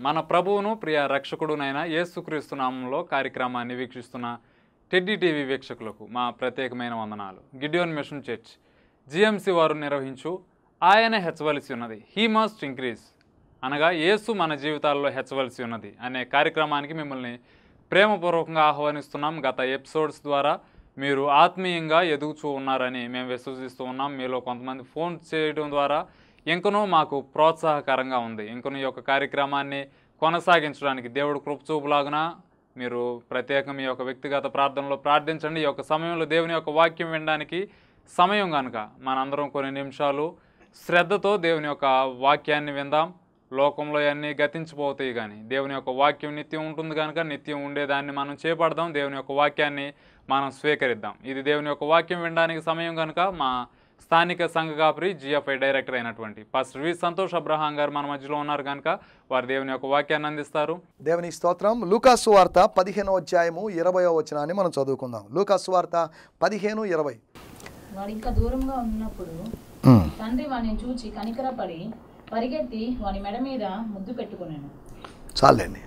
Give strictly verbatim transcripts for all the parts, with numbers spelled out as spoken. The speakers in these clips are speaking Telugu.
మన ప్రభువును ప్రియ రక్షకుడునైన యేసుక్రీస్తు నామములో కార్యక్రమాన్ని వీక్షిస్తున్న టెడ్డీ టీవీ వీక్షకులకు మా ప్రత్యేకమైన వందనాలు. గిడియోన్ మిషన్ చర్చ్ జిఎంసి వారు నిర్వహించు ఆయన హెచ్చవలసి ఉన్నది, హీ మస్ట్ ఇంక్రీజ్ అనగా యేసు మన జీవితాల్లో హెచ్చవలసి ఉన్నది అనే కార్యక్రమానికి మిమ్మల్ని ప్రేమపూర్వకంగా ఆహ్వానిస్తున్నాం. గత ఎపిసోడ్స్ ద్వారా మీరు ఆత్మీయంగా ఎదుగుతూ ఉన్నారని మేము విశ్వసిస్తూ ఉన్నాం. మీలో కొంతమంది ఫోన్ చేయడం ద్వారా ఇంకనూ మాకు ప్రోత్సాహకరంగా ఉంది. ఇంకనూ ఈ యొక్క కార్యక్రమాన్ని కొనసాగించడానికి దేవుడు కృప చూపులాగున మీరు ప్రత్యేకం ఈ యొక్క వ్యక్తిగత ప్రార్థనలో ప్రార్థించండి. ఈ యొక్క సమయంలో దేవుని యొక్క వాక్యం వినడానికి సమయం కనుక మనందరం కొన్ని నిమిషాలు శ్రద్ధతో దేవుని యొక్క వాక్యాన్ని విందాం. లోకంలో అన్నీ గతించిపోతాయి, కానీ దేవుని యొక్క వాక్యం నిత్యం ఉంటుంది కనుక నిత్యం ఉండేదాన్ని మనం చేపడదాం. దేవుని యొక్క వాక్యాన్ని మనం స్వీకరిద్దాం. ఇది దేవుని యొక్క వాక్యం వినడానికి సమయం కనుక మా స్థానిక సంఘ కాపరి జిఎఫ్ఐ డైరెక్టర్ అయినటువంటి పాస్టర్ వి సంతోష్ అబ్రహాం గారు మన మధ్యలో ఉన్నారు కనుక వారు దేవుని యొక్క వాక్యాన్ని అందిస్తారు. దేవుని స్తోత్రం. లూకాసు సువార్త పదిహేనో అధ్యాయము ఇరవయో వచనాన్ని మనం చదువుకుందాం. లూకాసు సువార్త పదిహేను ఇరవై. వాడు ఇంకా దూరంగా ఉన్నప్పుడు తండ్రి వాడిని చూచి కనికరపడి పరిగెత్తి వాని మెడ మీద ముద్దు పెట్టుకున్నాను. చాలండి.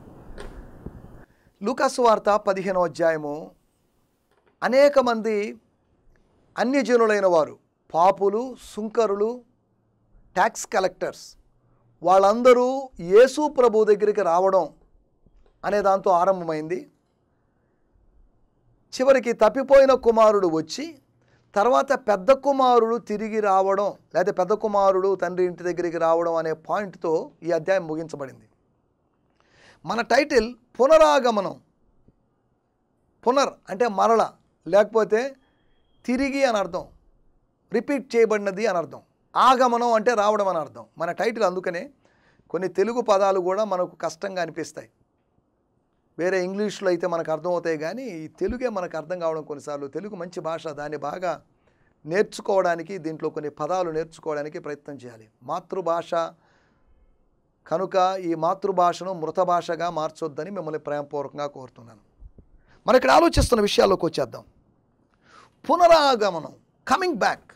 లూకాసు సువార్త పదిహేనో అధ్యాయము అనేక మంది అన్యజనులైన వారు, పాపులు, సుంకరులు, ట్యాక్స్ కలెక్టర్స్, వాళ్ళందరూ యేసు ప్రభు దగ్గరికి రావడం అనే దాంతో ఆరంభమైంది. చివరికి తప్పిపోయిన కుమారుడు వచ్చి తర్వాత పెద్ద కుమారుడు తిరిగి రావడం, లేదా పెద్ద కుమారుడు తండ్రి ఇంటి దగ్గరికి రావడం అనే పాయింట్తో ఈ అధ్యాయం ముగించబడింది. మన టైటిల్ పునరాగమనం. పునర్ అంటే మరల, లేకపోతే తిరిగి అని అర్థం, రిపీట్ చేయబడినది అని అర్థం. ఆగమనం అంటే రావడం అని అర్థం. మన టైటిల్ అందుకనే కొన్ని తెలుగు పదాలు కూడా మనకు కష్టంగా అనిపిస్తాయి. వేరే ఇంగ్లీష్లో అయితే మనకు అర్థమవుతాయి, కానీ ఈ తెలుగే మనకు అర్థం కావడం కొన్నిసార్లు. తెలుగు మంచి భాష, దాన్ని బాగా నేర్చుకోవడానికి, దీంట్లో కొన్ని పదాలు నేర్చుకోవడానికి ప్రయత్నం చేయాలి. మాతృభాష కనుక ఈ మాతృభాషను మృత భాషగా మార్చొద్దని మిమ్మల్ని ప్రేమపూర్వకంగా కోరుతున్నాను. మనం ఇక్కడ ఆలోచిస్తున్న విషయాల్లోకి వచ్చేద్దాం. పునరాగమనం, కమింగ్ బ్యాక్.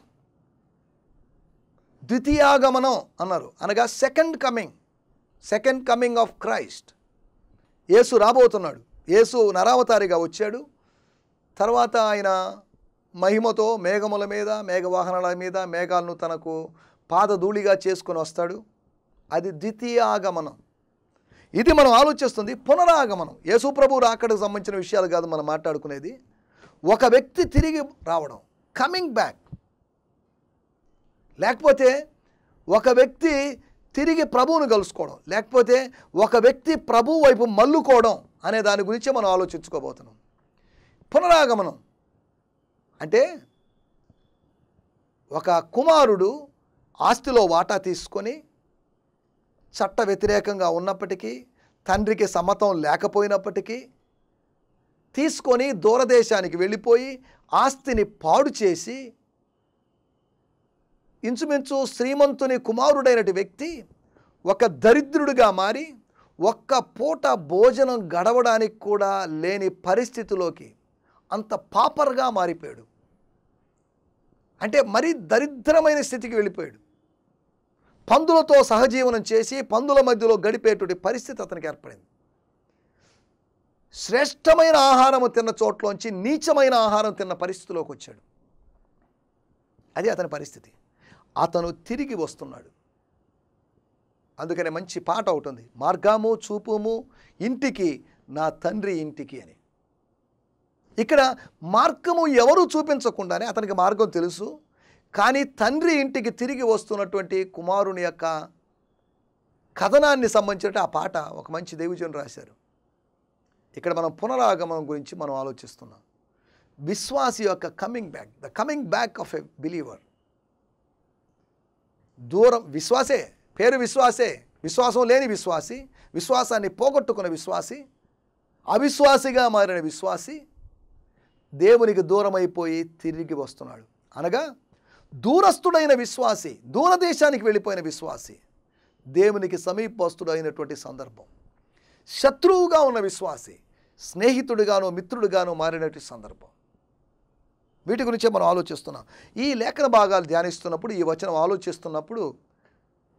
ద్వితీయాగమనం అన్నారు, అనగా second coming, second coming of Christ. Yesu రాబోతున్నాడు. యేసు నరావతారిగా వచ్చాడు. తర్వాత ఆయన మహిమతో మేఘముల మీద, మేఘవాహనాల మీద, మేఘాలను తనకు పాదధూళిగా చేసుకొని వస్తాడు. అది ద్వితీయాగమనం. ఇది మనం ఆలోచిస్తుంది పునరాగమనం. యేసు ప్రభు రాకడకు సంబంధించిన విషయాలు కాదు మనం మాట్లాడుకునేది. ఒక వ్యక్తి తిరిగి రావడం, కమింగ్ బ్యాక్. లేకపోతే ఒక వ్యక్తి తిరిగి ప్రభువును కలుసుకోవడం, లేకపోతే ఒక వ్యక్తి ప్రభు వైపు మల్లుకోవడం అనే దాని గురించి మనం ఆలోచించుకోబోతున్నాం. పునరాగమనం అంటే ఒక కుమారుడు ఆస్తిలో వాటా తీసుకొని చట్ట వ్యతిరేకంగా ఉన్నప్పటికీ, తండ్రికి సమ్మతం లేకపోయినప్పటికీ తీసుకొని దూరదేశానికి వెళ్ళిపోయి ఆస్తిని పాడు చేసి, ఇంచుమించు శ్రీమంతుని కుమారుడైనటి వ్యక్తి ఒక దరిద్రుడిగా మారి ఒక్క పూట భోజనం గడవడానికి కూడా లేని పరిస్థితిలోకి, అంత పాపర్గా మారిపోయాడు. అంటే మరీ దరిద్రమైన స్థితికి వెళ్ళిపోయాడు. పందులతో సహజీవనం చేసి పందుల మధ్యలో గడిపేటువంటి పరిస్థితి అతనికి ఏర్పడింది. శ్రేష్టమైన ఆహారం తిన్న చోట్లోంచి నీచమైన ఆహారం తిన్న పరిస్థితిలోకి వచ్చాడు. అది అతని పరిస్థితి. అతను తిరిగి వస్తున్నాడు. అందుకనే మంచి పాట అవుతుంది, మార్గము చూపుము ఇంటికి నా తండ్రి ఇంటికి అని. ఇక్కడ మార్గము ఎవరు చూపించకుండానే అతనికి మార్గం తెలుసు, కానీ తండ్రి ఇంటికి తిరిగి వస్తున్నటువంటి కుమారుని యొక్క కథనాన్ని సంబంధించిన ఆ పాట ఒక మంచి దైవజనుడు రాశారు. ఇక్కడ మనం పునరాగమనం గురించి మనం ఆలోచిస్తున్నాం. విశ్వాసి యొక్క coming back, the coming back of a believer. దూరం విశ్వాసే, పేరు విశ్వాసే, విశ్వాసం లేని విశ్వాసి, విశ్వాసాన్ని పోగొట్టుకున్న విశ్వాసి, అవిశ్వాసిగా మారిన విశ్వాసి దేవునికి దూరమైపోయి తిరిగి వస్తున్నాడు. అనగా దూరస్తుడైన విశ్వాసి, దూరదేశానికి వెళ్ళిపోయిన విశ్వాసి దేవునికి సమీపస్తుడైనటువంటి సందర్భం. శత్రువుగా ఉన్న విశ్వాసి స్నేహితుడిగానో మిత్రుడిగానో మారినటువంటి సందర్భం. వీటి గురించే మనం ఆలోచిస్తున్నాం. ఈ లేఖన భాగాలు ధ్యానిస్తున్నప్పుడు, ఈ వచనం ఆలోచిస్తున్నప్పుడు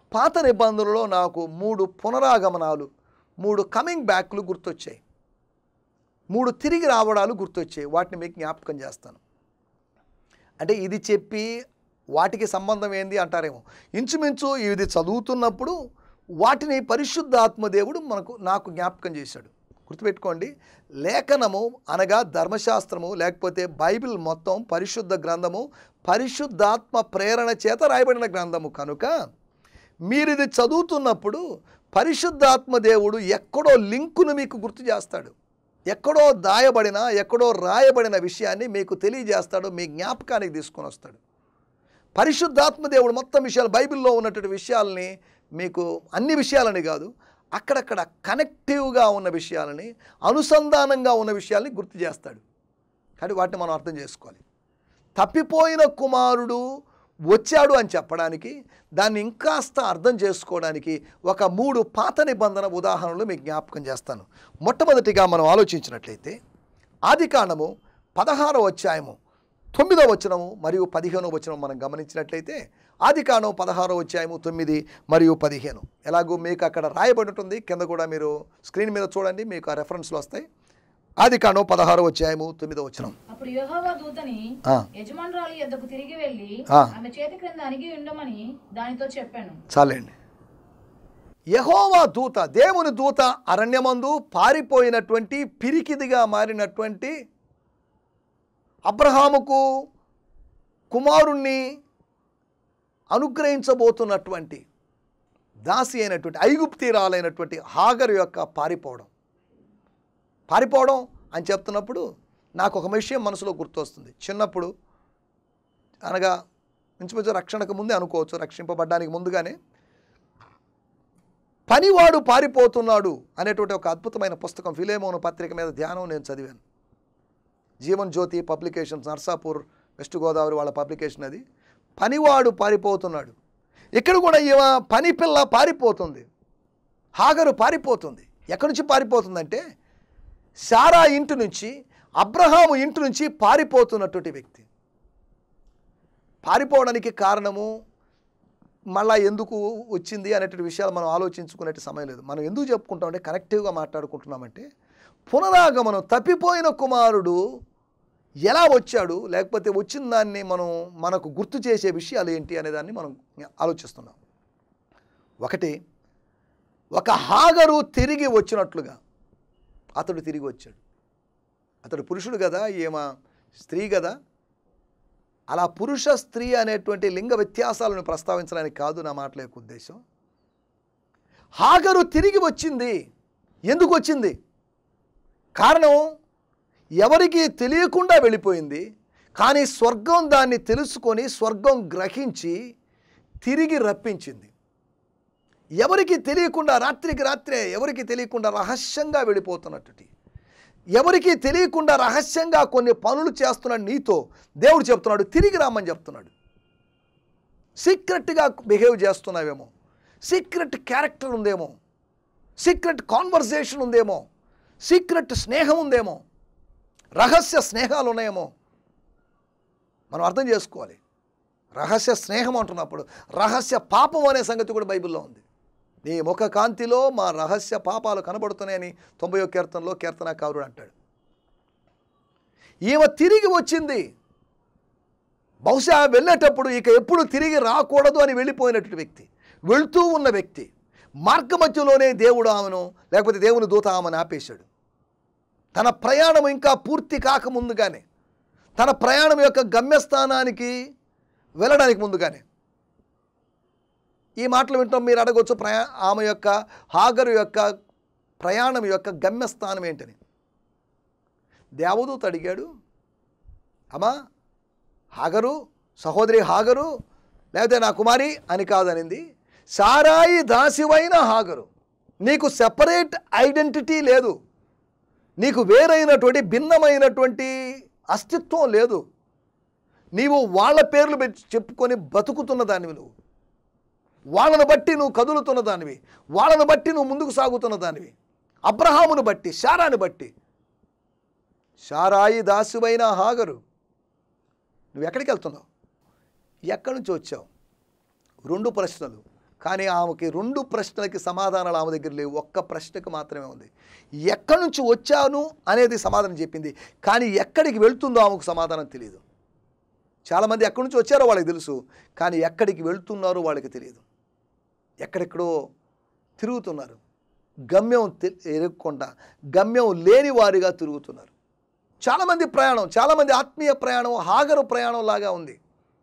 పాత నిబంధనలో నాకు మూడు పునరాగమనాలు, మూడు కమింగ్ బ్యాక్లు గుర్తొచ్చాయి, మూడు తిరిగి రావడాలు గుర్తొచ్చాయి. వాటిని మీకు జ్ఞాపకం చేస్తాను. అంటే ఇది చెప్పి వాటికి సంబంధం ఏంది అంటారేమో. ఇంచుమించు ఇది చదువుతున్నప్పుడు వాటిని పరిశుద్ధాత్మ దేవుడు మనకు నాకు జ్ఞాపకం చేశాడు. గుర్తుపెట్టుకోండి, లేఖనము అనగా ధర్మశాస్త్రము లేకపోతే బైబిల్ మొత్తం పరిశుద్ధ గ్రంథము, పరిశుద్ధాత్మ ప్రేరణ చేత రాయబడిన గ్రంథము కనుక మీరు ఇది చదువుతున్నప్పుడు పరిశుద్ధాత్మ దేవుడు ఎక్కడో లింకును మీకు గుర్తు చేస్తాడు. ఎక్కడో దాయబడిన, ఎక్కడో రాయబడిన విషయాన్ని మీకు తెలియజేస్తాడు, మీ జ్ఞాపకానికి తీసుకొని వస్తాడు. పరిశుద్ధాత్మ దేవుడు మొత్తం విషయాలు, బైబిల్లో ఉన్నటువంటి విషయాలని మీకు అన్ని విషయాలని కాదు, అక్కడక్కడ కనెక్టివ్గా ఉన్న విషయాలని, అనుసంధానంగా ఉన్న విషయాల్ని గుర్తు చేస్తాడు. కానీ వాటిని మనం అర్థం చేసుకోవాలి. తప్పిపోయిన కుమారుడు వచ్చాడు అని చెప్పడానికి, దాన్ని ఇంకాస్త అర్థం చేసుకోవడానికి ఒక మూడు పాత నిబంధన ఉదాహరణలు మీకు జ్ఞాపకం చేస్తాను. మొట్టమొదటిగా మనం ఆలోచించినట్లయితే ఆదికాండము పదహారవ అధ్యాయము తొమ్మిదవ వచనము మరియు పదిహేనవ వచనం మనం గమనించినట్లయితే ఆదికాండం పదహారవ అధ్యాయము తొమ్మిది మరియు పదిహేను ఎలాగో మీకు అక్కడ రాయబడి ఉంటుంది. కింద కూడా మీరు స్క్రీన్ మీద చూడండి, మీకు ఆ రెఫరెన్స్లు వస్తాయి. ఆదికాండం పదహారవ అధ్యాయము తొమ్మిదవ వచనం. అప్పుడు యెహోవా దూతని యజమానురాలి యొద్దకు తిరిగి వెళ్ళి ఆమె చేతి క్రింద అణిగి ఉండమని దానితో చెప్పాను. చాలండి. యెహోవా దూత, దేవుని దూత అరణ్యమందు పారిపోయినటువంటి, పిరికిదిగా మారినటువంటి అబ్రహాముకు కుమారుణ్ణి అనుగ్రహించబోతున్నటువంటి దాసి అయినటువంటి ఐగుప్తీరాలైనటువంటి హాగరు యొక్క పారిపోవడం పారిపోవడం అని చెప్తున్నప్పుడు నాకు ఒక విషయం మనసులో గుర్తొస్తుంది. చిన్నప్పుడు అనగా ఇంచుమించు రక్షణకు ముందే అనుకోవచ్చు, రక్షింపబడ్డానికి ముందుగానే పనివాడు పారిపోతున్నాడు అనేటువంటి ఒక అద్భుతమైన పుస్తకం ఫిలేమోను పత్రిక మీద ధ్యానం నేను చదివాను. జీవన్ జ్యోతి పబ్లికేషన్స్, నర్సాపూర్, వెస్ట్ గోదావరి వాళ్ళ పబ్లికేషన్ అది. పనివాడు పారిపోతున్నాడు. ఇక్కడ కూడా ఈమె పని పిల్ల పారిపోతుంది, హాగరు పారిపోతుంది. ఎక్కడి నుంచి పారిపోతుందంటే శారా ఇంటి నుంచి, అబ్రహాము ఇంటి నుంచి పారిపోతున్నటువంటి వ్యక్తి. పారిపోవడానికి కారణము మళ్ళా ఎందుకు వచ్చింది అనేటువంటి విషయాలు మనం ఆలోచించుకునే సమయం లేదు. మనం ఎందుకు చెప్పుకుంటామంటే కనెక్టివ్గా మాట్లాడుకుంటున్నామంటే పునరాగమనం, తప్పిపోయిన కుమారుడు ఎలా వచ్చాడు, లేకపోతే వచ్చిన దాన్ని మనం మనకు గుర్తు చేసే విషయాలు ఏంటి అనేదాన్ని మనం ఆలోచిస్తున్నాం. ఒకటి, ఒక హాగరు తిరిగి వచ్చినట్లుగా అతడు తిరిగి వచ్చాడు. అతడు పురుషుడు కదా, ఈమె స్త్రీ కదా. అలా పురుష స్త్రీ అనేటువంటి లింగ వ్యత్యాసాలను ప్రస్తావించడానికి కాదు నా మాటల యొక్క ఉద్దేశం. హాగరు తిరిగి వచ్చింది. ఎందుకు వచ్చింది? కారణం ఎవరికి తెలియకుండా వెళ్ళిపోయింది. కానీ స్వర్గం దాన్ని తెలుసుకొని, స్వర్గం గ్రహించి తిరిగి రప్పించింది. ఎవరికి తెలియకుండా, రాత్రికి రాత్రే ఎవరికి తెలియకుండా రహస్యంగా వెళ్ళిపోతున్నట్టు, ఎవరికి తెలియకుండా రహస్యంగా కొన్ని పనులు చేస్తున్నాడు నీతో దేవుడు చెప్తున్నాడు, తిరిగి రామని చెప్తున్నాడు. సీక్రెట్గా బిహేవ్ చేస్తున్నావేమో, సీక్రెట్ క్యారెక్టర్ ఉందేమో, సీక్రెట్ కాన్వర్సేషన్ ఉందేమో, సీక్రెట్ స్నేహం ఉందేమో, రహస్య స్నేహాలు ఉన్నాయేమో. మనం అర్థం చేసుకోవాలి. రహస్య స్నేహం అంటున్నప్పుడు రహస్య పాపం అనే సంగతి కూడా బైబిల్లో ఉంది. నీ ముఖ కాంతిలో మా రహస్య పాపాలు కనబడుతున్నాయని తొంభయో కీర్తనలో కీర్తనకారుడు అంటాడు. ఈమె తిరిగి వచ్చింది. బహుశా వెళ్ళేటప్పుడు ఇక ఎప్పుడు తిరిగి రాకూడదు అని వెళ్ళిపోయినటువంటి వ్యక్తి, వెళుతూ ఉన్న వ్యక్తి, మార్గ మధ్యలోనే దేవుడు ఆమెను, లేకపోతే దేవుని దూత ఆమెను ఆపేశాడు. తన ప్రయాణం ఇంకా పూర్తి కాకముందుగానే, తన ప్రయాణం యొక్క గమ్యస్థానానికి వెళ్ళడానికి ముందుగానే. ఈ మాటలు వింటాం. మీరు అడగవచ్చు, ప్రయా ఆమె యొక్క హాగరు యొక్క ప్రయాణం యొక్క గమ్యస్థానం ఏంటని. దేవదూత అడిగాడు, అమ్మా హాగరు, సహోదరి హాగరు, లేకపోతే నా కుమారి అని కాదనింది. సారాయి దాసివైన హాగరు, నీకు సెపరేట్ ఐడెంటిటీ లేదు, నీకు వేరైనటువంటి భిన్నమైనటువంటి అస్తిత్వం లేదు. నీవు వాళ్ళ పేర్లు చెప్పుకొని బతుకుతున్న దానివి, నువ్వు వాళ్ళను బట్టి నువ్వు కదులుతున్న దానివి, వాళ్ళను బట్టి నువ్వు ముందుకు సాగుతున్న దానివి. అబ్రహామును బట్టి, శారాను బట్టి. శారాయి దాసువైన హాగరు, నువ్వు ఎక్కడికి వెళ్తున్నావు? ఎక్కడి నుంచి వచ్చావు? రెండు ప్రశ్నలు. కానీ ఆమెకి రెండు ప్రశ్నలకి సమాధానాలు ఆమె దగ్గర లేవు. ఒక్క ప్రశ్నకు మాత్రమే ఉంది. ఎక్కడి నుంచి వచ్చాను అనేది సమాధానం చెప్పింది, కానీ ఎక్కడికి వెళ్తుందో ఆమెకు సమాధానం తెలియదు. చాలామంది ఎక్కడి నుంచి వచ్చారో వాళ్ళకి తెలుసు, కానీ ఎక్కడికి వెళ్తున్నారో వాళ్ళకి తెలియదు. ఎక్కడెక్కడో తిరుగుతున్నారు, గమ్యం ఎరగకుండా గమ్యం లేని వారిగా తిరుగుతున్నారు. చాలామంది ప్రయాణం, చాలామంది ఆత్మీయ ప్రయాణం హాగరు ప్రయాణం లాగా ఉంది.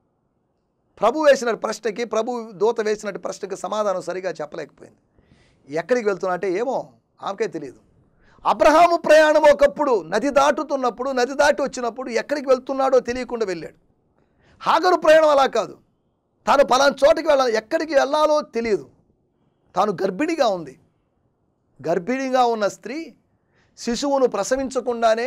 ప్రభు వేసిన ప్రశ్నకి, ప్రభు దూత వేసినట్టు ప్రశ్నకి సమాధానం సరిగా చెప్పలేకపోయింది. ఎక్కడికి వెళ్తున్నా అంటే ఏమో ఆమెకే తెలియదు. అబ్రహాము ప్రయాణం ఒకప్పుడు నది దాటుతున్నప్పుడు, నది దాటి వచ్చినప్పుడు ఎక్కడికి వెళ్తున్నాడో తెలియకుండా వెళ్ళాడు. హాగరు ప్రయాణం అలా కాదు. తాను పలానా చోటికి వెళ్ళాలి, ఎక్కడికి వెళ్ళాలో తెలియదు. తాను గర్భిణిగా ఉంది. గర్భిణిగా ఉన్న స్త్రీ శిశువును ప్రసవించకుండానే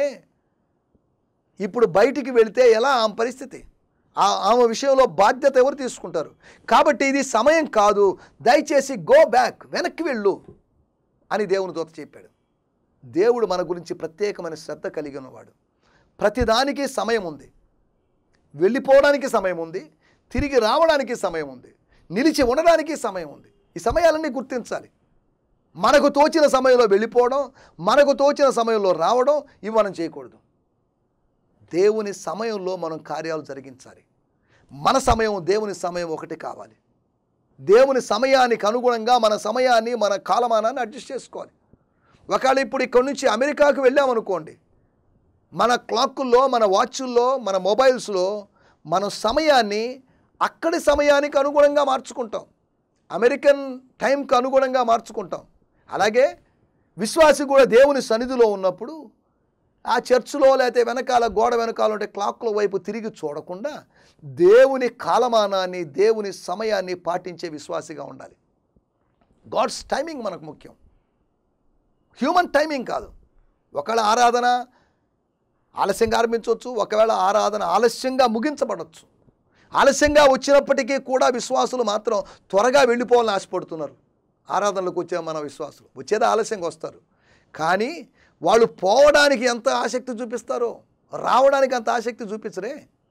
ఇప్పుడు బయటికి వెళితే ఎలా ఆమె పరిస్థితి? ఆమె విషయంలో బాధ్యత ఎవరు తీసుకుంటారు? కాబట్టి ఇది సమయం కాదు, దయచేసి గో బ్యాక్, వెనక్కి వెళ్ళు అని దేవుని దూత చెప్పాడు. దేవుడు మన గురించి ప్రత్యేకమైన శ్రద్ధ కలిగి ఉన్నవాడు. ప్రతిదానికి సమయం ఉంది. వెళ్ళిపోవడానికి సమయం ఉంది, తిరిగి రావడానికి సమయం ఉంది, నిలిచి ఉండడానికి సమయం ఉంది. ఈ సమయాలన్నీ గుర్తించాలి. మనకు తోచిన సమయంలో వెళ్ళిపోవడం, మనకు తోచిన సమయంలో రావడం ఇవి మనం చేయకూడదు. దేవుని సమయంలో మనం కార్యాలు జరిగించాలి. మన సమయం దేవుని సమయం ఒకటి కావాలి. దేవుని సమయానికి అనుగుణంగా మన సమయాన్ని, మన కాలమానాన్ని అడ్జస్ట్ చేసుకోవాలి. ఒకవేళ ఇప్పుడు ఇక్కడి నుంచి అమెరికాకు వెళ్ళామనుకోండి, మన క్లాక్కుల్లో, మన వాచ్ల్లో, మన మొబైల్స్లో మన సమయాన్ని అక్కడి సమయానికి అనుగుణంగా మార్చుకుంటాం. అమెరికన్ టైంకి అనుగుణంగా మార్చుకుంటాం. అలాగే విశ్వాసి కూడా దేవుని సన్నిధిలో ఉన్నప్పుడు ఆ చర్చిలో లేకపోతే వెనకాల గోడ వెనకాల ఉంటే క్లాక్ల వైపు తిరిగి చూడకుండా దేవుని కాలమానాన్ని, దేవుని సమయాన్ని పాటించే విశ్వాసిగా ఉండాలి. గాడ్స్ టైమింగ్ మనకు ముఖ్యం, హ్యూమన్ టైమింగ్ కాదు. ఒకవేళ ఆరాధన ఆలస్యంగా ఆరంభించవచ్చు, ఒకవేళ ఆరాధన ఆలస్యంగా ముగించబడవచ్చు. ఆలస్యంగా వచ్చినప్పటికీ కూడా విశ్వాసులు మాత్రం త్వరగా వెళ్ళిపోవాలని ఆశపడుతున్నారు. ఆరాధనలకు వచ్చే మన విశ్వాసులు వచ్చేదా ఆలస్యంగా వస్తారు, కానీ వాళ్ళు పోవడానికి ఎంత ఆసక్తి చూపిస్తారో రావడానికి అంత ఆసక్తి చూపించరే.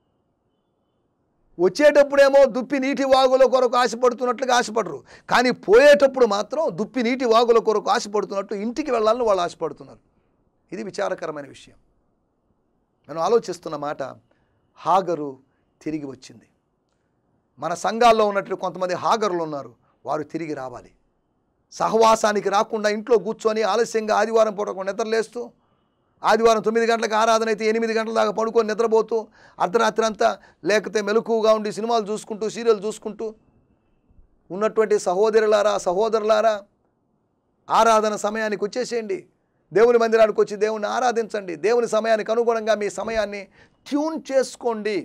వచ్చేటప్పుడేమో దుప్పి నీటి వాగుల కొరకు ఆశపడుతున్నట్లుగా ఆశపడరు, కానీ పోయేటప్పుడు మాత్రం దుప్పి నీటి వాగుల కొరకు ఆశపడుతున్నట్టు ఇంటికి వెళ్ళాలని వాళ్ళు ఆశపడుతున్నారు. ఇది విచారకరమైన విషయం. మనం ఆలోచిస్తున్న మాట, హాగరు తిరిగి వచ్చింది. మన సంఘాల్లో ఉన్నట్టు కొంతమంది హాగరులు ఉన్నారు, వారు తిరిగి రావాలి. సహవాసానికి రాకుండా ఇంట్లో కూర్చొని ఆలస్యంగా ఆదివారం పూట నిద్రలేస్తూ, ఆదివారం తొమ్మిది గంటలకు ఆరాధన అయితే ఎనిమిది గంటల దాకా పడుకొని నిద్రపోతూ, అర్ధరాత్రి అంతా లేకపోతే మెలకువగా ఉండి సినిమాలు చూసుకుంటూ, సీరియల్ చూసుకుంటూ ఉన్నటువంటి సహోదరులారా, సహోదరులారా, ఆరాధన సమయానికి వచ్చేసేయండి. దేవుని మందిరానికి వచ్చి దేవుని ఆరాధించండి. దేవుని సమయానికి అనుగుణంగా మీ సమయాన్ని ట్యూన్ చేసుకోండి.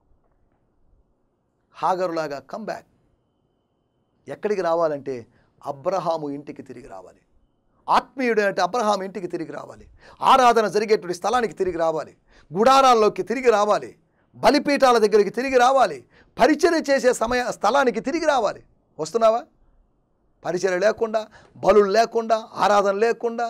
హాగరులాగా కమ్ బ్యాక్. ఎక్కడికి రావాలంటే అబ్రహాము ఇంటికి తిరిగి రావాలి. ఆత్మీయుడు అంటే అబ్రహాం ఇంటికి తిరిగి రావాలి. ఆరాధన జరిగేటువంటి స్థలానికి తిరిగి రావాలి. గుడారాల్లోకి తిరిగి రావాలి. బలిపీఠాల దగ్గరికి తిరిగి రావాలి. పరిచర్య చేసే సమయ స్థలానికి తిరిగి రావాలి. వస్తున్నావా? పరిచర్య లేకుండా, బలులు లేకుండా, ఆరాధన లేకుండా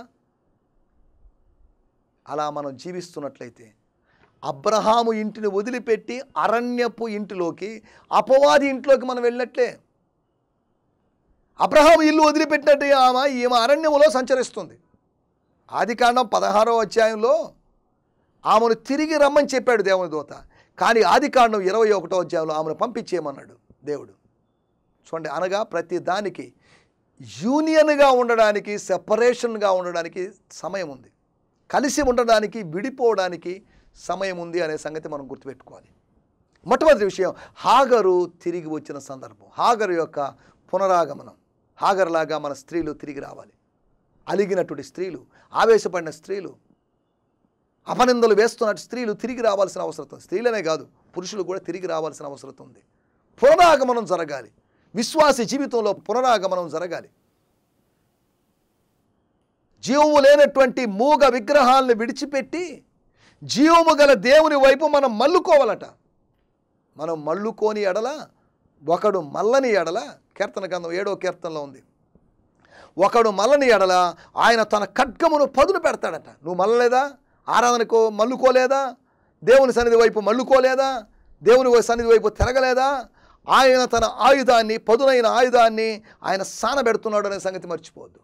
అలా మనం జీవిస్తున్నట్లయితే అబ్రహాము ఇంటిని వదిలిపెట్టి అరణ్యపు ఇంటిలోకి, అపవాది ఇంట్లోకి మనం వెళ్ళినట్లే. అబ్రహాము ఇల్లు వదిలిపెట్టినట్టు ఆమె ఈమె అరణ్యములో సంచరిస్తుంది. ఆదికాండం పదహారో అధ్యాయంలో ఆమెను తిరిగి రమ్మని చెప్పాడు దేవుని దూత, కానీ ఆదికాండం ఇరవై ఒకటో అధ్యాయంలో ఆమెను పంపించేయమన్నాడు దేవుడు. చూడండి, అనగా ప్రతి దానికి యూనియన్గా ఉండడానికి, సెపరేషన్గా ఉండడానికి సమయం ఉంది. కలిసి ఉండడానికి, విడిపోవడానికి సమయం ఉంది అనే సంగతి మనం గుర్తుపెట్టుకోవాలి. మొట్టమొదటి విషయం, హాగరు తిరిగి వచ్చిన సందర్భం, హాగరు యొక్క పునరాగమనం. హాగరులాగా మన స్త్రీలు తిరిగి రావాలి. అలిగినటువంటి స్త్రీలు, ఆవేశపడిన స్త్రీలు, అపనిందలు వేస్తున్నట్టు స్త్రీలు తిరిగి రావాల్సిన అవసరం ఉంది. స్త్రీలనే కాదు, పురుషులు కూడా తిరిగి రావాల్సిన అవసరం ఉంది. పునరాగమనం జరగాలి. విశ్వాసి జీవితంలో పునరాగమనం జరగాలి. జీవము లేనటువంటి మూగ విగ్రహాలను విడిచిపెట్టి జీవము గల దేవుని వైపు మనం మల్లుకోవాలట. మనం మల్లుకోని ఎడల ఒకడు మల్లని ఎడల, కీర్తన గ్రంథం ఏడో కీర్తనలో ఉంది, ఒకడు మల్లని ఎడల ఆయన తన ఖడ్గమును పదును పెడతాడట. నువ్వు మల్లలేదా? ఆరాధనకు మల్లుకోలేదా? దేవుని సన్నిధి వైపు మల్లుకోలేదా? దేవుని సన్నిధి వైపు తిరగలేదా? ఆయన తన ఆయుధాన్ని, పదునైన ఆయుధాన్ని ఆయన సానబెడుతున్నాడు అనే సంగతి మర్చిపోవద్దు.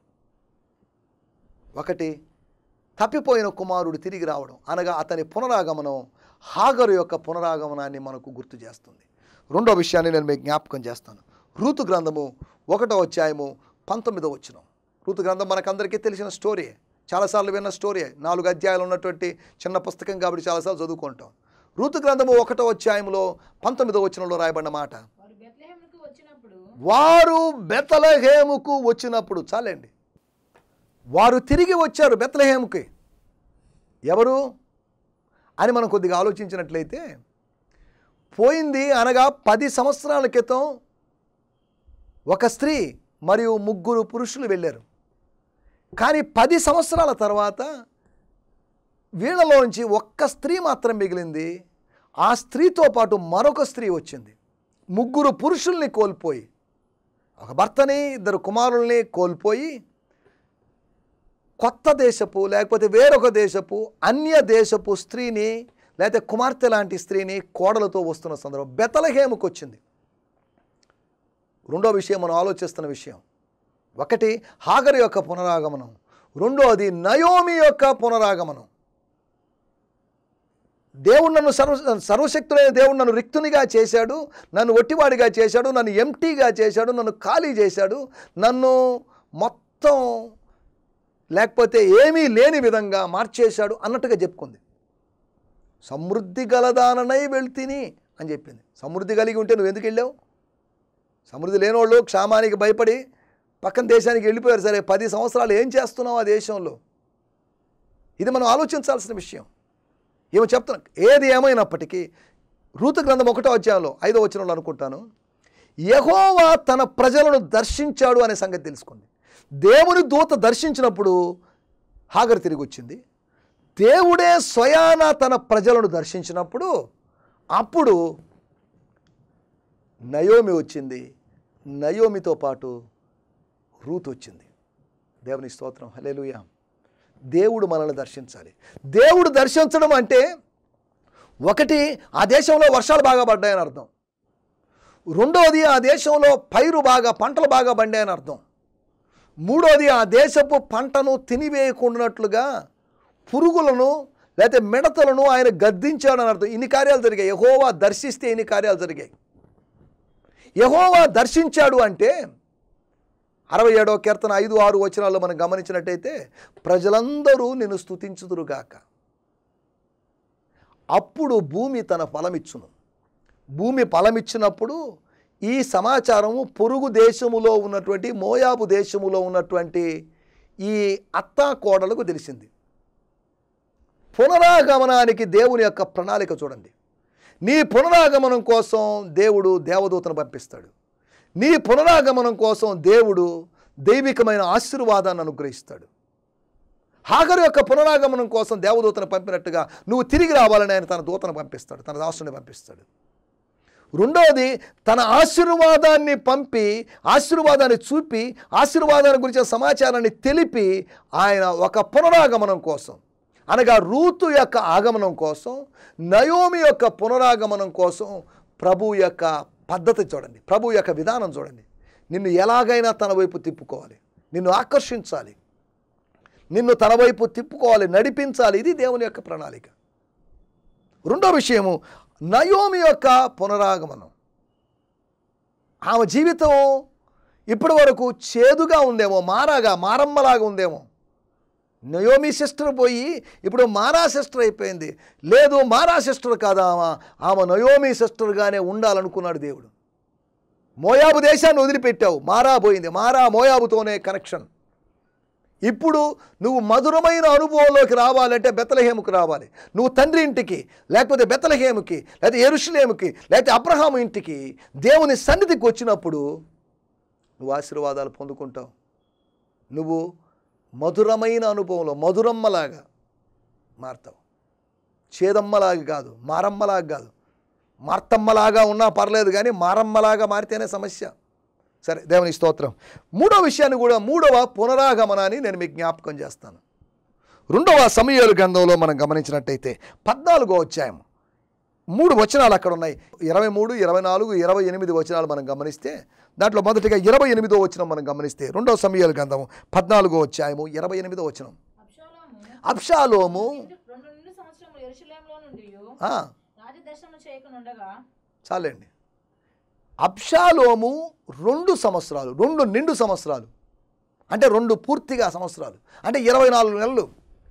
ఒకటి, తప్పిపోయిన కుమారుడు తిరిగి రావడం అనగా అతని పునరాగమనం హాగరు యొక్క పునరాగమనాన్ని మనకు గుర్తు చేస్తుంది. రెండో విషయాన్ని నేను మీకు జ్ఞాపకం చేస్తాను. రూతు గ్రంథము ఒకటో అధ్యాయము పంతొమ్మిదో వచనం. రూతు గ్రంథం మనకందరికీ తెలిసిన స్టోరీ, చాలాసార్లు విన్న స్టోరీ. నాలుగు అధ్యాయాలు ఉన్నటువంటి చిన్న పుస్తకం కాబట్టి చాలాసార్లు చదువుకుంటాం. రూతు గ్రంథము ఒకటో అధ్యాయంలో పంతొమ్మిదో వచనంలో రాయబడిన మాట, వారు బెత్లెహేముకు వచ్చినప్పుడు వారు బెత్లెహేముకు వచ్చినప్పుడు చాలండి, వారు తిరిగి వచ్చారు బెత్లెహేముకి. ఎవరు అని మనం కొద్దిగా ఆలోచించినట్లయితే, పోయింది అనగా పది సంవత్సరాల క్రితం ఒక స్త్రీ మరియు ముగ్గురు పురుషులు వెళ్ళారు. కానీ పది సంవత్సరాల తర్వాత వీళ్ళలోంచి ఒక్క స్త్రీ మాత్రం మిగిలింది. ఆ స్త్రీతో పాటు మరొక స్త్రీ వచ్చింది. ముగ్గురు పురుషుల్ని కోల్పోయి, ఒక భర్తని, ఇద్దరు కుమారుల్ని కోల్పోయి, కొత్త దేశపు లేకపోతే వేరొక దేశపు అన్య దేశపు స్త్రీని లేకపోతే కుమార్తె లాంటి స్త్రీని కోడలతో వస్తున్న సందర్భం బెత్లెహేముకు వచ్చింది. రెండో విషయం మనం ఆలోచిస్తున్న విషయం, ఒకటి హాగరు యొక్క పునరాగమనం, రెండోది నయోమి యొక్క పునరాగమనం. దేవుడు నన్ను సర్వ సర్వశక్తులైన దేవుడు నన్ను రిక్తునిగా చేశాడు, నన్ను ఒట్టివాడిగా చేశాడు, నన్ను ఎంటీగా చేశాడు, నన్ను ఖాళీ చేశాడు, నన్ను మొత్తం లేకపోతే ఏమీ లేని విధంగా మార్చేశాడు అన్నట్టుగా చెప్పుకుంది. సమృద్ధి గలదాననై వెళ్తిని అని చెప్పింది. సమృద్ధి కలిగి ఉంటే నువ్వు ఎందుకు వెళ్ళావు? సమృద్ధి లేనివాళ్ళు క్షామానికి భయపడి పక్కన దేశానికి వెళ్ళిపోయారు. సరే, పది సంవత్సరాలు ఏం చేస్తున్నావు ఆ దేశంలో? ఇది మనం ఆలోచించాల్సిన విషయం. ఏమో చెప్తున్నా. ఏది ఏమైనప్పటికీ రూతు గ్రంథం ఒకటో అధ్యాయంలో ఐదో వచనంలో అనుకుంటాను, యెహోవా తన ప్రజలను దర్శించాడు అనే సంగతి తెలుసుకుంది. దేవుని దూత దర్శించినప్పుడు హాగరు తిరిగి వచ్చింది. దేవుడే స్వయాన తన ప్రజలను దర్శించినప్పుడు అప్పుడు నయోమి వచ్చింది. నయోమితో పాటు రూతు వచ్చింది. దేవుని స్తోత్రం, హల్లెలూయా. దేవుడు మనల్ని దర్శించాలి. దేవుడు దర్శించడం అంటే ఒకటి, ఆ దేశంలో వర్షాలు బాగా పడ్డాయని అర్థం. రెండోది, ఆ దేశంలో పైరు బాగా పంటలు బాగా పండాయని అర్థం. మూడోది, ఆ దేశపు పంటను తినివేయకుండానట్లుగా పురుగులను లేకపోతే మిడతలను ఆయన గద్దించాడని అర్థం. ఇన్ని కార్యాలు జరిగాయి. యెహోవా దర్శిస్తే ఇన్ని కార్యాలు జరిగాయి. యెహోవా దర్శించాడు అంటే అరవై ఏడవ కీర్తన ఐదు ఆరు వచనాల్లో మనం గమనించినట్టయితే, ప్రజలందరూ నిన్ను స్తుతించుదురుగాక, అప్పుడు భూమి తన ఫలమిచ్చును. భూమి ఫలమిచ్చినప్పుడు ఈ సమాచారము పొరుగు దేశములో ఉన్నటువంటి మోయాబు దేశములో ఉన్నటువంటి ఈ అత్తా కోడలకు తెలిసింది. పునరాగమనానికి దేవుని యొక్క ప్రణాళిక చూడండి. నీ పునరాగమనం కోసం దేవుడు దేవదూతను పంపిస్తాడు. నీ పునరాగమనం కోసం దేవుడు దైవికమైన ఆశీర్వాదాన్ని అనుగ్రహిస్తాడు. హాగరు యొక్క పునరాగమనం కోసం దేవదూతను పంపినట్టుగా నువ్వు తిరిగి రావాలని ఆయన తన దూతను పంపిస్తాడు, తన దాసుని పంపిస్తాడు. రెండవది, తన ఆశీర్వాదాన్ని పంపి, ఆశీర్వాదాన్ని చూపి, ఆశీర్వాదాన్ని గురించిన సమాచారాన్ని తెలిపి ఆయన ఒక పునరాగమనం కోసం అనగా రూతు యొక్క ఆగమనం కోసం, నయోమి యొక్క పునరాగమనం కోసం ప్రభు యొక్క పద్ధతి చూడండి, ప్రభు యొక్క విధానం చూడండి. నిన్ను ఎలాగైనా తన వైపు తిప్పుకోవాలి, నిన్ను ఆకర్షించాలి, నిన్ను తన వైపు తిప్పుకోవాలి, నడిపించాలి. ఇది దేవుని యొక్క ప్రణాళిక. రెండో విషయము, నయోమి యొక్క పునరాగమనం. ఆమె జీవితం ఇప్పటి వరకు చేదుగా ఉందేమో, మారాగా మారమ్మలాగా ఉందేమో. నయోమి సిస్టర్ పోయి ఇప్పుడు మారా సిస్టర్ అయిపోయింది. లేదు, మారా సిస్టర్ కాదా ఆమె, ఆమె నయోమి సిస్టర్గానే ఉండాలనుకున్నాడు దేవుడు. మోయాబు దేశాన్ని వదిలిపెట్టావు, మారా పోయింది, మారా మోయాబుతోనే కనెక్షన్. ఇప్పుడు నువ్వు మధురమైన అనుభవంలోకి రావాలంటే బెత్లెహేముకు రావాలి. నువ్వు తండ్రి ఇంటికి, లేకపోతే బెత్లెహేముకి, లేకపోతే యెరూషలేముకి, లేకపోతే అబ్రహాము ఇంటికి, దేవుని సన్నిధికి వచ్చినప్పుడు నువ్వు ఆశీర్వాదాలు పొందుకుంటావు. నువ్వు మధురమైన అనుభవంలో మధురమ్మలాగా మారుతావు. చేదమ్మలాగా కాదు, మారమ్మలాగా కాదు. మార్తమ్మలాగా ఉన్నా పర్లేదు, కానీ మారమ్మలాగా మారితేనే సమస్య. సరే, దేవుని స్తోత్రం. మూడో విషయాన్ని కూడా, మూడవ పునరాగమనాన్ని నేను మీకు జ్ఞాపకం చేస్తాను. రెండవ సమూయేలు గ్రంథంలో మనం గమనించినట్టయితే పద్నాలుగో అధ్యాయం మూడు వచనాలు అక్కడ ఉన్నాయి. ఇరవై మూడు ఇరవై నాలుగు ఇరవై ఎనిమిది వచనాలు మనం గమనిస్తే దాంట్లో మొదటిగా ఇరవై ఎనిమిదో వచనం మనం గమనిస్తే రెండవ సమూయేలు గ్రంథము పద్నాలుగో అధ్యాయము ఇరవై ఎనిమిదో వచనం. అబ్షాలోము అబ్షాలోము రెండు నిండు సంవత్సరములు యెరూషలేములో నుండియు ఆ, రాజదర్శనం చేయకుండగా చాలండి. అబ్షాలోము రెండు సంవత్సరాలు రెండు నిండు సంవత్సరాలు అంటే రెండు పూర్తిగా సంవత్సరాలు అంటే ఇరవై నాలుగు నెలలు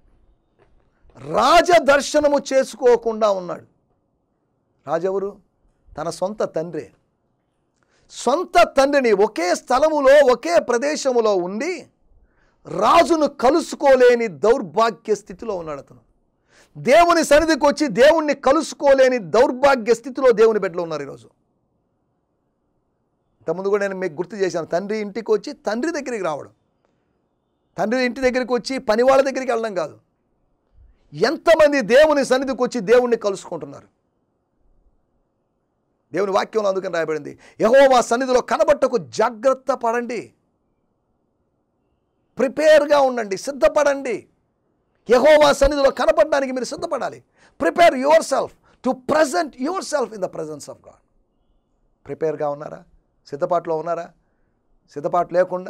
రాజదర్శనము చేసుకోకుండా ఉన్నాడు. రాజెవరు? తన సొంత తండ్రి. సొంత తండ్రిని ఒకే స్థలములో ఒకే ప్రదేశములో ఉండి రాజును కలుసుకోలేని దౌర్భాగ్య స్థితిలో ఉన్నాడు అతను. దేవుని సన్నిధికి వచ్చి దేవుణ్ణి కలుసుకోలేని దౌర్భాగ్య స్థితిలో దేవుని బిడ్డలు ఉన్నారు ఈరోజు. ఇంతకుముందు కూడా నేను మీకు గుర్తు చేశాను, తండ్రి ఇంటికి వచ్చి తండ్రి దగ్గరికి రావడం, తండ్రి ఇంటి దగ్గరికి వచ్చి పని వాళ్ళ దగ్గరికి వెళ్ళడం కాదు. ఎంతమంది దేవుని సన్నిధికి వచ్చి దేవుణ్ణి కలుసుకుంటున్నారు? దేవుని వాక్యంలో అందుకని రాయబడింది, యెహోవా సన్నిధిలో కనబట్టకు జాగ్రత్త పడండి, ప్రిపేర్గా ఉండండి, సిద్ధపడండి. యెహోవా సన్నిధిలో కనపడడానికి మీరు సిద్ధపడాలి. Prepare yourself to present yourself in the presence of God. ప్రిపేర్గా ఉన్నారా? సిద్ధపాటులో ఉన్నారా? సిద్ధపాటు లేకుండా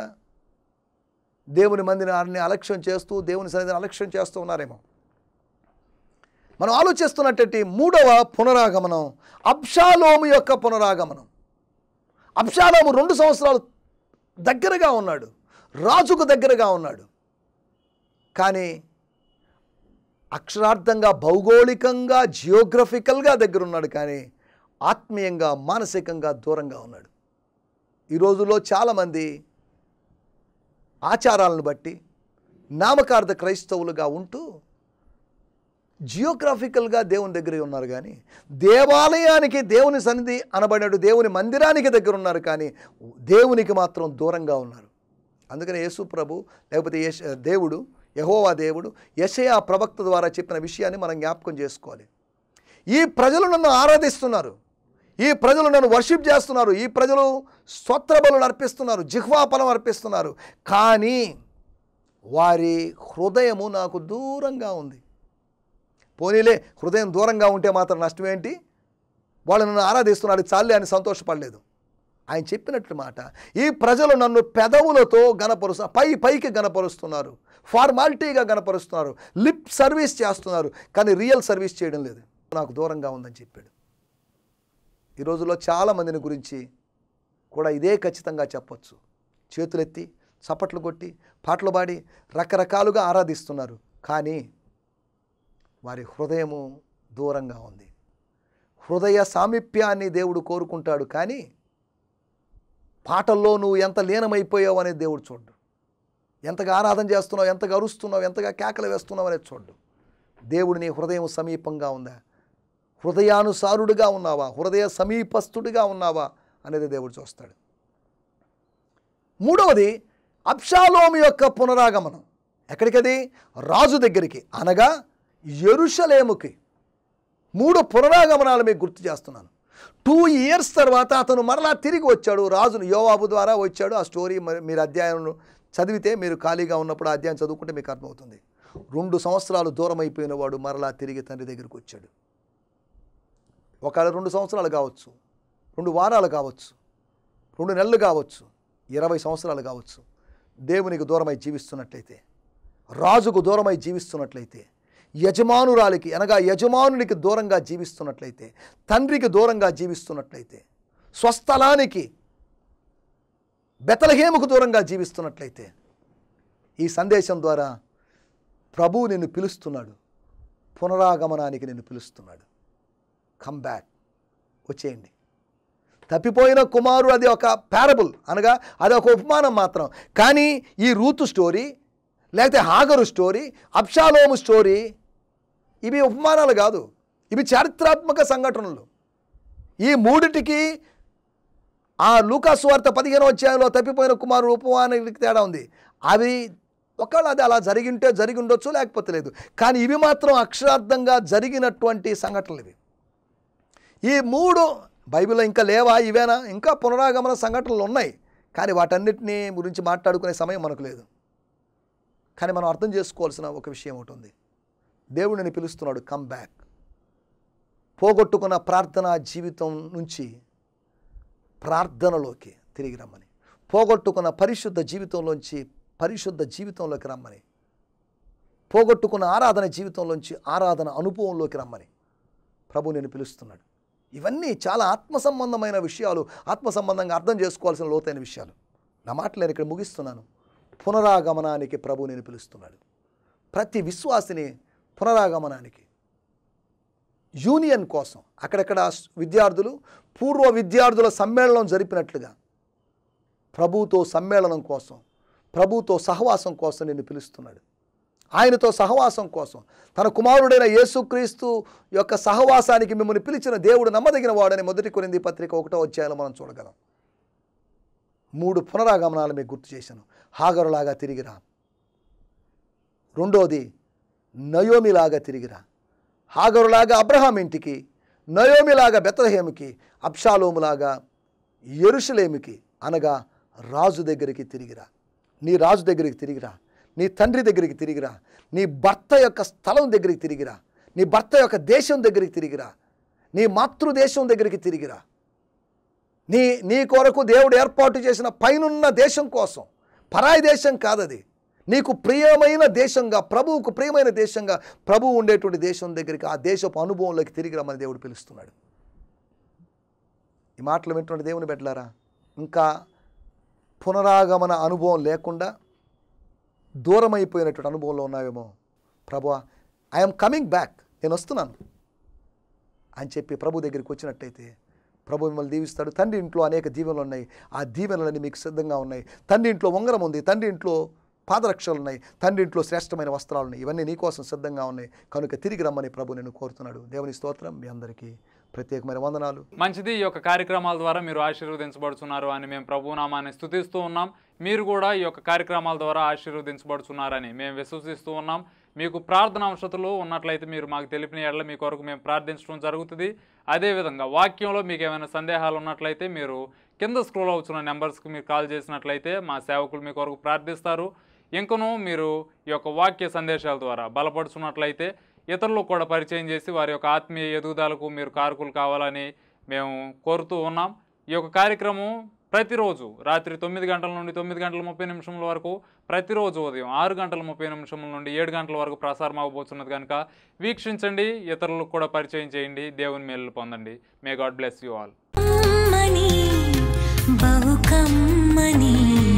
దేవుని మందిని అలక్ష్యం చేస్తూ దేవుని సన్నిధిని అలక్ష్యం చేస్తూ ఉన్నారేమో. మనం ఆలోచిస్తున్నటువంటి మూడవ పునరాగమనం అబ్షాలోము యొక్క పునరాగమనం. అబ్షాలోము రెండు సంవత్సరాలు దగ్గరగా ఉన్నాడు, రాజుకు దగ్గరగా ఉన్నాడు. కానీ అక్షరార్థంగా భౌగోళికంగా జియోగ్రఫికల్గా దగ్గర ఉన్నాడు, కానీ ఆత్మీయంగా మానసికంగా దూరంగా ఉన్నాడు. ఈ రోజుల్లో చాలామంది ఆచారాలను బట్టి నామకార్థ క్రైస్తవులుగా ఉంటూ జియోగ్రాఫికల్గా దేవుని దగ్గర ఉన్నారు, కానీ దేవాలయానికి దేవుని సన్నిధి అనబడినట్టు దేవుని మందిరానికి దగ్గర ఉన్నారు, కానీ దేవునికి మాత్రం దూరంగా ఉన్నారు. అందుకని యేసు ప్రభు లేకపోతే యెష దేవుడు యెహోవా దేవుడు యెషయా ప్రవక్త ద్వారా చెప్పిన విషయాన్ని మనం జ్ఞాపకం చేసుకోవాలి. ఈ ప్రజలు నన్ను ఆరాధిస్తున్నారు, ఈ ప్రజలు నన్ను వర్షిప్ చేస్తున్నారు, ఈ ప్రజలు స్తోత్ర బలులు అర్పిస్తున్నారు, జిహ్వా ఫలం అర్పిస్తున్నారు, కానీ వారి హృదయము నాకు దూరంగా ఉంది. పోనీలే, హృదయం దూరంగా ఉంటే మాత్రం నష్టం ఏంటి? వాళ్ళు నన్ను ఆరాధిస్తున్నాడు చాలే అని సంతోషపడలేదు. ఆయన చెప్పినట్టు మాట, ఈ ప్రజలు నన్ను పెదవులతో గణపరుస్తు పై పైకి గణపరుస్తున్నారు, ఫార్మాలిటీగా గణపరుస్తున్నారు, లిప్ సర్వీస్ చేస్తున్నారు, కానీ రియల్ సర్వీస్ చేయడం లేదు, నాకు దూరంగా ఉందని చెప్పాడు. ఈ రోజుల్లో చాలామందిని గురించి కూడా ఇదే ఖచ్చితంగా చెప్పొచ్చు. చేతులెత్తి చప్పట్లు కొట్టి పాటలు పాడి రకరకాలుగా ఆరాధిస్తున్నారు, కానీ వారి హృదయము దూరంగా ఉంది. హృదయ సామీప్యాన్ని దేవుడు కోరుకుంటాడు, కానీ పాటల్లో నువ్వు ఎంత లీనమైపోయావు అనేది దేవుడు చూడ్డు. ఎంతగా ఆరాధన చేస్తున్నావు, ఎంతగా అరుస్తున్నావు, ఎంతగా కేకలు వేస్తున్నావు అనేది చూడ్డు. దేవుడు నీ హృదయం సమీపంగా ఉందా, హృదయానుసారుడిగా ఉన్నావా, హృదయ సమీపస్థుడిగా ఉన్నావా అనేది దేవుడు చూస్తాడు. మూడవది అబ్షాలోము యొక్క పునరాగమనం. ఎక్కడికది? రాజు దగ్గరికి, అనగా యెరూషలేముకి. మూడు పునరాగమనాలు మీకు గుర్తు చేస్తున్నాను. టూ ఇయర్స్ తర్వాత అతను మరలా తిరిగి వచ్చాడు, రాజును యోవాబు ద్వారా వచ్చాడు. ఆ స్టోరీ మీరు అధ్యాయం చదివితే, మీరు ఖాళీగా ఉన్నప్పుడు ఆ అధ్యాయం చదువుకుంటే మీకు అర్థమవుతుంది. రెండు సంవత్సరాలు దూరం అయిపోయిన వాడు మరలా తిరిగి తండ్రి దగ్గరికి వచ్చాడు. ఒకవేళ రెండు సంవత్సరాలు కావచ్చు, రెండు వారాలు కావచ్చు, రెండు నెలలు కావచ్చు, ఇరవై సంవత్సరాలు కావచ్చు. దేవునికి దూరమై జీవిస్తున్నట్లయితే, రాజుకు దూరమై జీవిస్తున్నట్లయితే, యజమానురాలికి అనగా యజమానునికి దూరంగా జీవిస్తున్నట్లయితే, తండ్రికి దూరంగా జీవిస్తున్నట్లయితే, స్వస్థలానికి బెతలహేముకు దూరంగా జీవిస్తున్నట్లయితే, ఈ సందేశం ద్వారా ప్రభువు నిన్ను పిలుస్తున్నాడు, పునరాగమనానికి నిన్ను పిలుస్తున్నాడు. కమ్ బ్యాక్, వచ్చేయండి. తప్పిపోయిన కుమారుడు అది ఒక పారబుల్, అనగా అది ఒక ఉపమానం మాత్రం. కానీ ఈ రూతు స్టోరీ, లేకపోతే హాగరు స్టోరీ, అబ్షాలోము స్టోరీ, ఇవి ఉపమానాలు కాదు, ఇవి చారిత్రాత్మక సంఘటనలు. ఈ మూడిటికి ఆ లూకా సువార్త పదిహేనో అధ్యాయంలో తప్పిపోయిన కుమారుడు ఉపమానానికి తేడా ఉంది. అవి ఒకవేళ అది అలా జరిగింటే జరిగి ఉండొచ్చు, లేకపోతే లేదు. కానీ ఇవి మాత్రం అక్షరార్థంగా జరిగినటువంటి సంఘటనలు ఇవి. ఈ మూడు బైబిల్లో ఇంకా లేవా? ఇవేనా? ఇంకా పునరాగమన సంఘటనలు ఉన్నాయి, కానీ వాటన్నిటినీ గురించి మాట్లాడుకునే సమయం మనకు లేదు. కానీ మనం అర్థం చేసుకోవాల్సిన ఒక విషయం ఒకటి ఉంది. దేవుడిని పిలుస్తున్నాడు, కమ్ బ్యాక్. పోగొట్టుకున్న ప్రార్థనా జీవితం నుంచి ప్రార్థనలోకి తిరిగి రమ్మని, పోగొట్టుకున్న పరిశుద్ధ జీవితంలోంచి పరిశుద్ధ జీవితంలోకి రమ్మని, పోగొట్టుకున్న ఆరాధన జీవితంలోంచి ఆరాధన అనుభవంలోకి రమ్మని ప్రభు నేను పిలుస్తున్నాడు. ఇవన్నీ చాలా ఆత్మ సంబంధమైన విషయాలు, ఆత్మ సంబంధంగా అర్థం చేసుకోవాల్సిన లోతైన విషయాలు. నా మాటలు నేను ఇక్కడ ముగిస్తున్నాను. పునరాగమనానికి ప్రభు నేను పిలుస్తున్నాడు. ప్రతి విశ్వాసిని పునరాగమనానికి, యూనియన్ కోసం, అక్కడక్కడ విద్యార్థులు పూర్వ విద్యార్థుల సమ్మేళనం జరిపినట్లుగా ప్రభుతో సమ్మేళనం కోసం, ప్రభుతో సహవాసం కోసం నిన్ను పిలుస్తున్నాడు. ఆయనతో సహవాసం కోసం, తన కుమారుడైన యేసుక్రీస్తు యొక్క సహవాసానికి మిమ్మల్ని పిలిచిన దేవుడు నమ్మదగిన వాడని మొదటి కొరింథీ పత్రిక ఒకటో అధ్యాయంలో మనం చూడగలం. మూడు పునరాగమనాలు మీకు గుర్తు చేశాను. హాగరులాగా తిరిగిరా, రెండోది నయోమిలాగా తిరిగిరా. హాగరులాగా అబ్రహాం ఇంటికి, నయోమిలాగా బెత్లెహేముకి, అబ్షాలోములాగా యెరూషలేముకి అనగా రాజు దగ్గరికి తిరిగిరా. నీ రాజు దగ్గరికి తిరిగిరా, నీ తండ్రి దగ్గరికి తిరిగిరా, నీ భర్త యొక్క స్థలం దగ్గరికి తిరిగిరా, నీ భర్త యొక్క దేశం దగ్గరికి తిరిగిరా, నీ మాతృదేశం దగ్గరికి తిరిగిరా. నీ నీ కొరకు దేవుడు ఏర్పాటు చేసిన పైనున్న దేశం కోసం, పరాయి దేశం కాదది, నీకు ప్రియమైన దేశంగా, ప్రభువుకు ప్రియమైన దేశంగా, ప్రభువు ఉండేటువంటి దేశం దగ్గరికి, ఆ దేశపు అనుభవంలోకి తిరిగి రమ్మని దేవుడు పిలుస్తున్నాడు. ఈ మాటలు వింటున్న దేవుని బిడ్డలారా, ఇంకా పునరాగమన అనుభవం లేకుండా దూరమైపోయినటువంటి అనుభవంలో ఉన్నావేమో. ప్రభువా, ఐఎమ్ కమింగ్ బ్యాక్, నేను వస్తున్నాను అని చెప్పి ప్రభు దగ్గరికి వచ్చినట్టయితే ప్రభు మిమ్మల్ని దీవిస్తాడు. తండ్రి ఇంట్లో అనేక దీవెనలు ఉన్నాయి, ఆ దీవెనలన్నీ మీకు సిద్ధంగా ఉన్నాయి. తండ్రి ఇంట్లో ఉంగరం ఉంది, తండ్రి ఇంట్లో పాదరక్షలు ఉన్నాయి, తండ్రి ఇంట్లో శ్రేష్టమైన వస్త్రాలు ఉన్నాయి. ఇవన్నీ నీకోసం సిద్ధంగా ఉన్నాయి. కనుక తిరిగి రమ్మని ప్రభు నేను కోరుతున్నాడు. దేవుని స్తోత్రం. మీ అందరికీ ప్రత్యేకమైన వందనాలు. మంచిది. ఈ యొక్క కార్యక్రమాల ద్వారా మీరు ఆశీర్వదించబడుతున్నారు అని మేము ప్రభు నామాన్ని స్తుతిస్తూ ఉన్నాం. మీరు కూడా ఈ యొక్క కార్యక్రమాల ద్వారా ఆశీర్వదించబడుతున్నారని మేము విశ్వసిస్తూ ఉన్నాం. మీకు ప్రార్థన అవసరతలు ఉన్నట్లయితే మీరు మాకు తెలిపిన ఎడల మీ కొరకు మేము ప్రార్థించడం జరుగుతుంది. అదేవిధంగా వాక్యంలో మీకు ఏమైనా సందేహాలు ఉన్నట్లయితే మీరు కింద స్క్రోల్ అవుతున్న నెంబర్స్కి మీరు కాల్ చేసినట్లయితే మా సేవకులు మీ కొరకు ప్రార్థిస్తారు. ఇంకనూ మీరు ఈ యొక్క వాక్య సందేశాల ద్వారా బలపడుచున్నట్లయితే ఇతరులకు కూడా పరిచయం చేసి వారి యొక్క ఆత్మీయ ఎదుగుదలకు మీరు కారకులు కావాలని మేము కోరుతూ ఉన్నాం. ఈ యొక్క కార్యక్రమం ప్రతిరోజు రాత్రి తొమ్మిది గంటల నుండి తొమ్మిది గంటల ముప్పై నిమిషముల వరకు, ప్రతిరోజు ఉదయం ఆరు గంటల ముప్పై నిమిషముల నుండి ఏడు గంటల వరకు ప్రసారం అవ్వబోతున్నది కనుక వీక్షించండి, ఇతరులకు కూడా పరిచయం చేయండి, దేవుని మేలు పొందండి. May God bless you all.